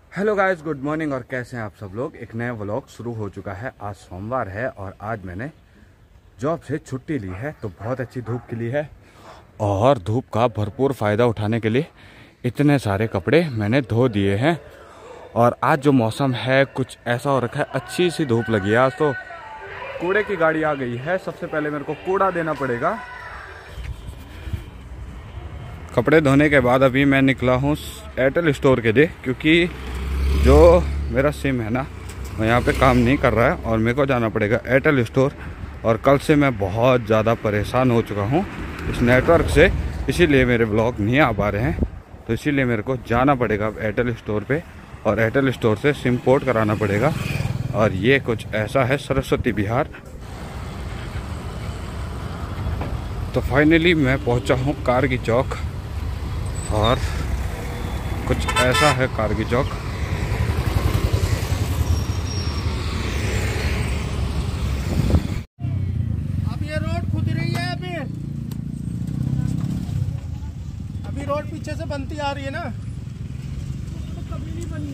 Hello guys, good morning. और कैसे हैं आप सब लोग। एक नया व्लॉग शुरू हो चुका है। आज सोमवार है और आज मैंने जॉब से छुट्टी ली है, तो बहुत अच्छी धूप खिली है और धूप का भरपूर फ़ायदा उठाने के लिए इतने सारे कपड़े मैंने धो दिए हैं। और आज जो मौसम है कुछ ऐसा हो रखा है, अच्छी सी धूप लगी है आज। तो कूड़े की गाड़ी आ गई है। सबसे पहले मेरे को कूड़ा देना पड़ेगा। कपड़े धोने के बाद अभी मैं निकला हूँ एयरटेल स्टोर के लिए, क्योंकि जो मेरा सिम है ना वो यहाँ पे काम नहीं कर रहा है और मेरे को जाना पड़ेगा एयरटेल स्टोर। और कल से मैं बहुत ज़्यादा परेशान हो चुका हूँ इस नेटवर्क से, इसीलिए मेरे ब्लॉग नहीं आ पा रहे हैं। तो इसीलिए मेरे को जाना पड़ेगा अब एयरटेल स्टोर पे और एयरटेल स्टोर से सिम पोर्ट कराना पड़ेगा। और ये कुछ ऐसा है सरस्वती विहार। तो फाइनली मैं पहुँचा हूँ कारगी चौक और कुछ ऐसा है कारगी चौक। अब ये रोड खुद रही है। अभी रोड पीछे से बनती आ रही है ना, तो कभी नहीं बनी।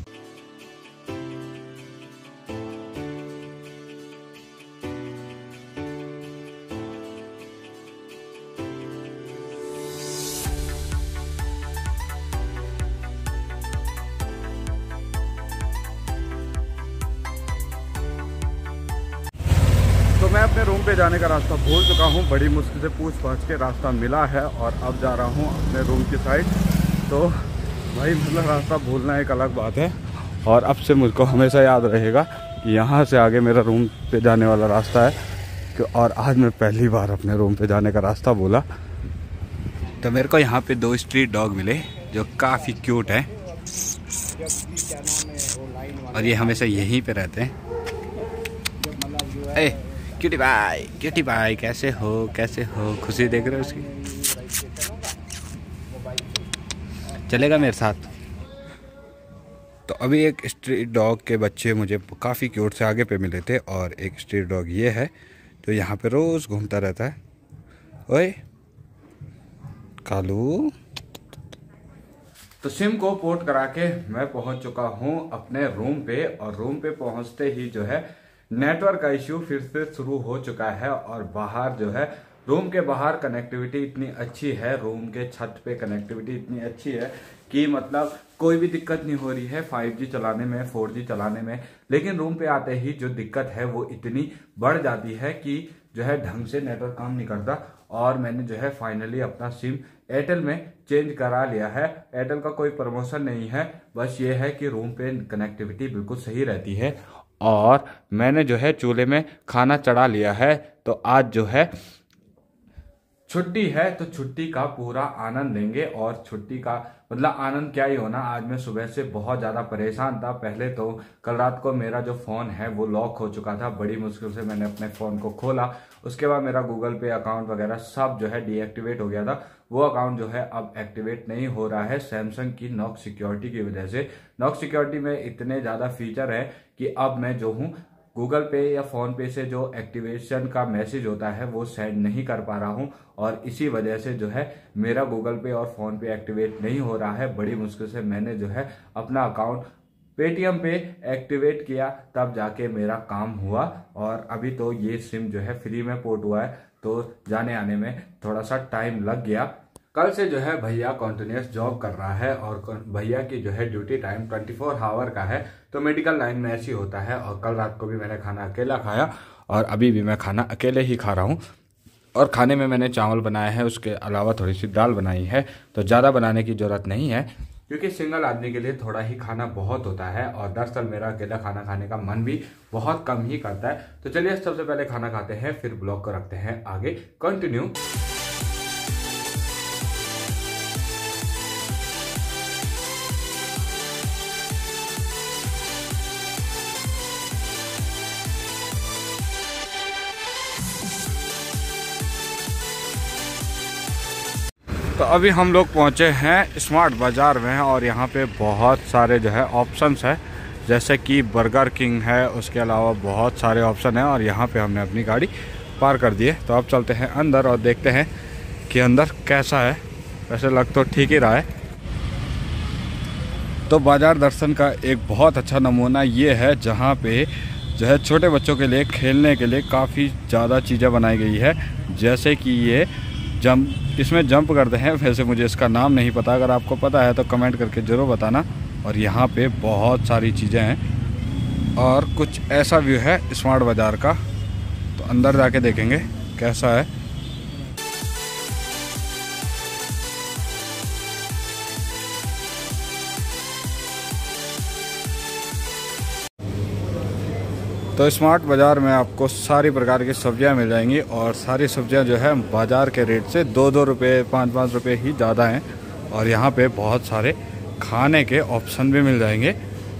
तो मैं अपने रूम पे जाने का रास्ता भूल चुका हूँ। बड़ी मुश्किल से पूछ पाछ के रास्ता मिला है और अब जा रहा हूँ अपने रूम की साइड। तो भाई मतलब रास्ता भूलना एक अलग बात है और अब से मुझको हमेशा याद रहेगा कि यहाँ से आगे मेरा रूम पे जाने वाला रास्ता है। और आज मैं पहली बार अपने रूम पे जाने का रास्ता भूला। तो मेरे को यहाँ पे 2 स्ट्रीट डॉग मिले जो काफ़ी क्यूट हैं और ये हमेशा यहीं पे रहते हैं। क्यूटी भाई कैसे हो खुशी देख रहे हो उसकी। चलेगा मेरे साथ। तो अभी एक स्ट्रीट डॉग के बच्चे मुझे काफ़ी क्यूट से आगे पे मिले थे और एक स्ट्रीट डॉग ये है जो यहाँ पे रोज़ घूमता रहता है। ओए कालू। तो सिम को पोर्ट करा के मैं पहुँच चुका हूँ अपने रूम पे और रूम पे पहुँचते ही जो है नेटवर्क का इश्यू फिर से शुरू हो चुका है। और बाहर जो है रूम के बाहर कनेक्टिविटी इतनी अच्छी है, रूम के छत पे कनेक्टिविटी इतनी अच्छी है कि मतलब कोई भी दिक्कत नहीं हो रही है 5G चलाने में, 4G चलाने में। लेकिन रूम पे आते ही जो दिक्कत है वो इतनी बढ़ जाती है कि जो है ढंग से नेटवर्क काम नहीं करता। और मैंने जो है फाइनली अपना सिम एयरटेल में चेंज करा लिया है। एयरटेल का कोई प्रमोशन नहीं है, बस ये है कि रूम पे कनेक्टिविटी बिल्कुल सही रहती है। और मैंने जो है चूल्हे में खाना चढ़ा लिया है। तो आज जो है छुट्टी है तो छुट्टी का पूरा आनंद लेंगे। और छुट्टी का मतलब आनंद क्या ही होना, आज मैं सुबह से बहुत ज़्यादा परेशान था। पहले तो कल रात को मेरा जो फ़ोन है वो लॉक हो चुका था, बड़ी मुश्किल से मैंने अपने फ़ोन को खोला। उसके बाद मेरा गूगल पे अकाउंट वगैरह सब जो है डीएक्टिवेट हो गया था। वो अकाउंट जो है अब एक्टिवेट नहीं हो रहा है सैमसंग की नॉक सिक्योरिटी की वजह से। नॉक सिक्योरिटी में इतने ज़्यादा फीचर है कि अब मैं जो हूँ गूगल पे या फ़ोन पे से जो एक्टिवेशन का मैसेज होता है वो सेंड नहीं कर पा रहा हूं। और इसी वजह से जो है मेरा गूगल पे और फ़ोन पे एक्टिवेट नहीं हो रहा है। बड़ी मुश्किल से मैंने जो है अपना अकाउंट पेटीएम पे एक्टिवेट किया, तब जाके मेरा काम हुआ। और अभी तो ये सिम जो है फ्री में पोर्ट हुआ है, तो जाने आने में थोड़ा सा टाइम लग गया। कल से जो है भैया कॉन्टिन्यूस जॉब कर रहा है और भैया की जो है ड्यूटी टाइम 24 आवर का है। तो मेडिकल लाइन में ऐसी होता है। और कल रात को भी मैंने खाना अकेला खाया और अभी भी मैं खाना अकेले ही खा रहा हूँ। और खाने में मैंने चावल बनाए हैं, उसके अलावा थोड़ी सी दाल बनाई है। तो ज़्यादा बनाने की ज़रूरत नहीं है क्योंकि सिंगल आदमी के लिए थोड़ा ही खाना बहुत होता है। और दरअसल मेरा अकेला खाना खाने का मन भी बहुत कम ही करता है। तो चलिए सबसे पहले खाना खाते हैं, फिर ब्लॉग को रखते हैं आगे कंटिन्यू। तो अभी हम लोग पहुँचे हैं स्मार्ट बाज़ार में और यहाँ पे बहुत सारे जो है ऑप्शंस है, जैसे कि बर्गर किंग है, उसके अलावा बहुत सारे ऑप्शन हैं। और यहाँ पे हमने अपनी गाड़ी पार कर दी है। तो अब चलते हैं अंदर और देखते हैं कि अंदर कैसा है। वैसे लग तो ठीक ही रहा है। तो बाजार दर्शन का एक बहुत अच्छा नमूना ये है, जहाँ पे जो है छोटे बच्चों के लिए खेलने के लिए काफ़ी ज़्यादा चीज़ें बनाई गई है। जैसे कि ये इसमें जंप करते हैं, वैसे मुझे इसका नाम नहीं पता, अगर आपको पता है तो कमेंट करके ज़रूर बताना। और यहाँ पे बहुत सारी चीज़ें हैं और कुछ ऐसा व्यू है स्मार्ट बाज़ार का, तो अंदर जाके देखेंगे कैसा है। तो स्मार्ट बाज़ार में आपको सारी प्रकार की सब्जियां मिल जाएंगी और सारी सब्जियां जो है बाज़ार के रेट से 2-2 रुपये 5-5 रुपये ही ज़्यादा हैं। और यहाँ पे बहुत सारे खाने के ऑप्शन भी मिल जाएंगे।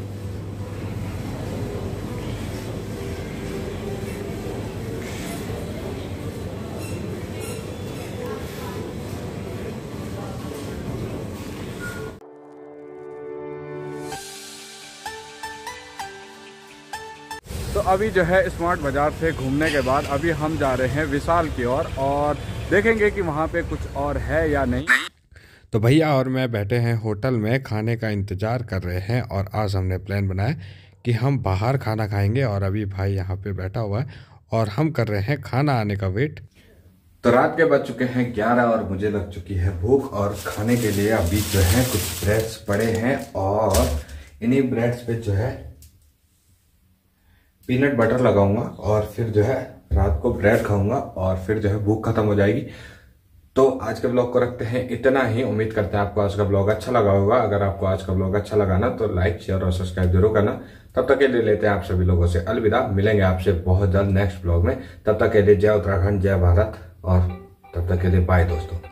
तो अभी जो है स्मार्ट बाज़ार से घूमने के बाद अभी हम जा रहे हैं विशाल की ओर और देखेंगे कि वहाँ पे कुछ और है या नहीं। तो भैया और मैं बैठे हैं होटल में, खाने का इंतज़ार कर रहे हैं और आज हमने प्लान बनाया कि हम बाहर खाना खाएंगे। और अभी भाई यहाँ पे बैठा हुआ है और हम कर रहे हैं खाना आने का वेट। तो रात के बज चुके हैं 11 और मुझे लग चुकी है भूख और खाने के लिए अभी जो है कुछ ब्रेड्स पड़े हैं और इन्हीं ब्रेड्स पे जो है पीनट बटर लगाऊंगा और फिर जो है रात को ब्रेड खाऊंगा और फिर जो है भूख खत्म हो जाएगी। तो आज के ब्लॉग को रखते हैं इतना ही। उम्मीद करते हैं आपको आज का ब्लॉग अच्छा लगा होगा। अगर आपको आज का ब्लॉग अच्छा लगा ना तो लाइक शेयर और सब्सक्राइब जरूर करना। तब तक के लिए लेते हैं आप सभी लोगों से अलविदा। मिलेंगे आपसे बहुत जल्द नेक्स्ट ब्लॉग में। तब तक के लिए जय उत्तराखंड, जय भारत और तब तक के लिए बाय दोस्तों।